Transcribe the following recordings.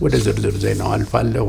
ወደ ዝርዝር ዜናው አልፋለሁ።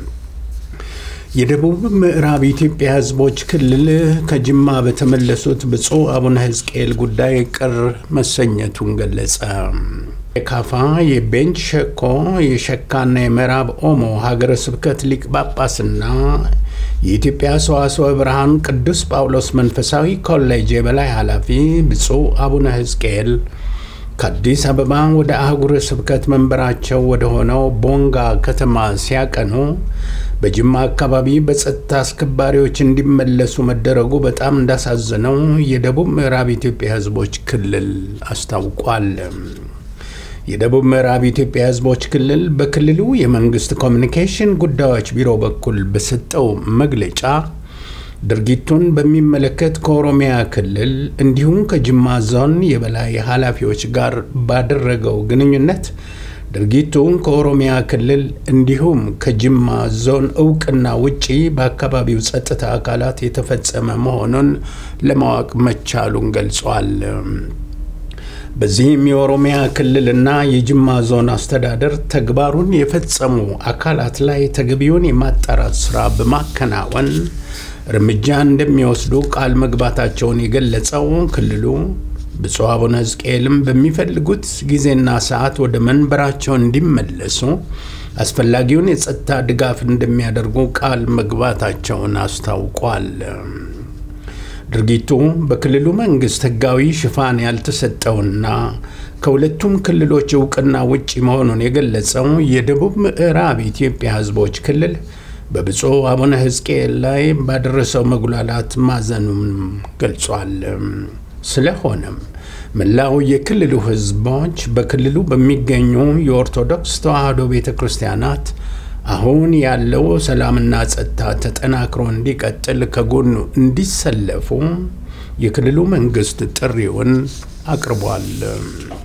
የደቡብ ምዕራብ ኢትዮጵያ ህዝቦች ክልል ከጅማ በተመለሱት ብፁዕ አቡነ ሕዝቅኤል ጉዳይ ቅር መሰኘቱን ገለጸ። የካፋ የቤንች ሸኮ የሸካና የምዕራብ ኦሞ ሀገረ ስብከት ሊቀ ጳጳስና የኢትዮጵያ ሰዋስወ ብርሃን ቅዱስ ጳውሎስ መንፈሳዊ ኮሌጅ የበላይ ኃላፊ ብፁዕ አቡነ ሕዝቅኤል ከአዲስ አበባ ወደ አህጉረ ስብከት መንበራቸው ወደ ሆነው ቦንጋ ከተማ ሲያቀኑ በጅማ አካባቢ በጸጥታ አስከባሪዎች እንዲመለሱ መደረጉ በጣም እንዳሳዘነው የደቡብ ምዕራብ ኢትዮጵያ ህዝቦች ክልል አስታውቋል። የደቡብ ምዕራብ ኢትዮጵያ ህዝቦች ክልል በክልሉ የመንግስት ኮሚኒኬሽን ጉዳዮች ቢሮ በኩል በሰጠው መግለጫ ድርጊቱን በሚመለከት ከኦሮሚያ ክልል እንዲሁም ከጅማ ዞን የበላይ ኃላፊዎች ጋር ባደረገው ግንኙነት ድርጊቱን ከኦሮሚያ ክልል እንዲሁም ከጅማ ዞን እውቅና ውጪ በአካባቢው ጸጥታ አካላት የተፈጸመ መሆኑን ለማወቅ መቻሉን ገልጿል። በዚህም የኦሮሚያ ክልልና የጅማ ዞን አስተዳደር ተግባሩን የፈጸሙ አካላት ላይ ተገቢውን የማጣራት ስራ በማከናወን እርምጃ እንደሚወስዱ ቃል መግባታቸውን የገለጸው ክልሉ ብፁዕ አቡነ ሕዝቅኤልም በሚፈልጉት ጊዜና ሰዓት ወደ መንበራቸው እንዲመለሱ አስፈላጊውን የጸጥታ ድጋፍ እንደሚያደርጉ ቃል መግባታቸውን አስታውቋል። ድርጊቱ በክልሉ መንግስት ህጋዊ ሽፋን ያልተሰጠውና ከሁለቱም ክልሎች እውቅና ውጪ መሆኑን የገለጸው የደቡብ ምዕራብ ኢትዮጵያ ህዝቦች ክልል በብፁዕ አቡነ ሕዝቅኤል ላይ ባደረሰው መጉላላት ማዘኑን ገልጿል። ስለሆነም መላው የክልሉ ህዝቦች በክልሉ በሚገኙ የኦርቶዶክስ ተዋሕዶ ቤተክርስቲያናት አሁን ያለው ሰላምና ጸጥታ ተጠናክሮ እንዲቀጥል ከጎኑ እንዲሰለፉ የክልሉ መንግስት ጥሪውን አቅርቧል።